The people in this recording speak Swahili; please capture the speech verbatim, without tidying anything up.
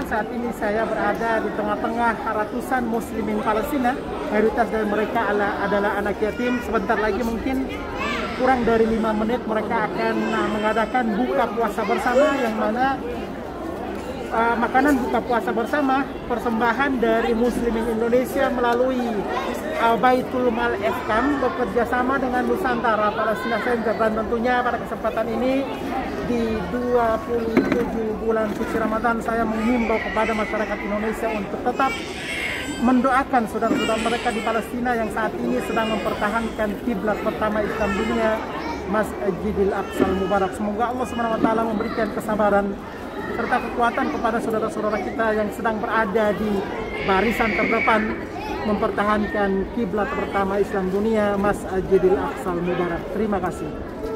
Saat ini saya berada di tengah-tengah ratusan muslimin Palestina. Mayoritas dari mereka adalah anak yatim. Sebentar lagi mungkin kurang dari lima menit mereka akan mengadakan buka puasa bersama, yang mana uh, makanan buka puasa bersama persembahan dari muslimin Indonesia melalui uh, Baitul Mal F K A M bekerja sama dengan Nusantara Palestina Center. Dan tentunya pada kesempatan ini di dua puluh tujuh bulan suci Ramadan, saya menghimbau kepada masyarakat Indonesia untuk tetap mendoakan saudara-saudara mereka di Palestina yang saat ini sedang mempertahankan kiblat pertama Islam dunia, Masjidil Aqsa Mubarak. Semoga Allah Subhanahu wa taala memberikan kesabaran serta kekuatan kepada saudara-saudara kita yang sedang berada di barisan terdepan mempertahankan kiblat pertama Islam dunia, Masjidil Aqsa Mubarak. Terima kasih.